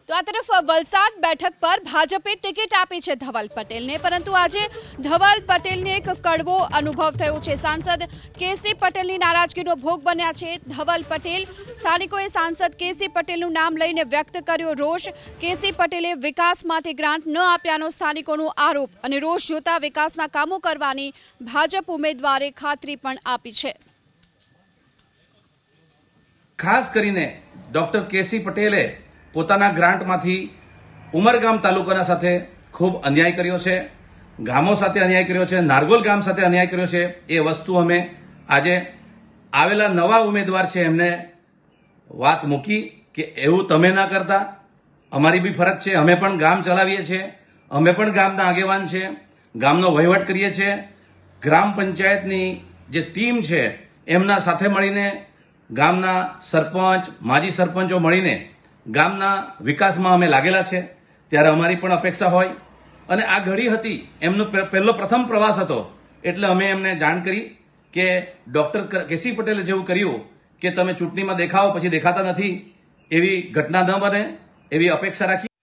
તો આ તરફ વલસાડ બેઠક પર ભાજપે ટિકિટ આપી છે ધવલ પટેલને, પરંતુ આજે ધવલ પટેલને એક કડવો અનુભવ થયો છે। સાંસદ કેસી પટેલની નારાજગીનો ભોગ બન્યા છે ધવલ પટેલ। સ્થાનિકોએ સાંસદ કેસી પટેલનું નામ લઈને વ્યક્ત કર્યો રોષ। કેસી પટેલે વિકાસ માટે ગ્રાન્ટ ન આપ્યાનો સ્થાનિકોનો આરોપ અને રોષ જોતા વિકાસના કામો કરવાની ભાજપ ઉમેદવારે ખાતરી પણ આપી છે। ખાસ કરીને ડોક્ટર કેસી પટેલે પોતાના ગ્રાન્ટમાંથી ઉમરગામ તાલુકાના સાથે ખૂબ અન્યાય કર્યો છે, ગામો સાથે અન્યાય કર્યો છે, નારગોલ ગામ સાથે અન્યાય કર્યો છે। એ વસ્તુ અમે આજે આવેલા નવા ઉમેદવાર છે એમને વાત મૂકી કે એવું તમે ના કરતા, અમારી બી ફરજ છે, અમે પણ ગામ ચલાવીએ છીએ, અમે પણ ગામના આગેવાન છે, ગામનો વહીવટ કરીએ છીએ। ગ્રામ પંચાયતની જે ટીમ છે એમના સાથે મળીને ગામના સરપંચ, માજી સરપંચો મળીને ગામના વિકાસમાં અમે લાગેલા છે। ત્યારે અમારી પણ અપેક્ષા હોય અને આ ઘડી હતી, એમનો પહેલો પ્રથમ પ્રવાસ હતો, એટલે અમે એમને જાણ કરી કે ડોક્ટર કેસી પટેલે જેવું કર્યું કે તમે ચૂંટણીમાં દેખાઓ પછી દેખાતા નથી, એવી ઘટના ન બને એવી અપેક્ષા રાખી।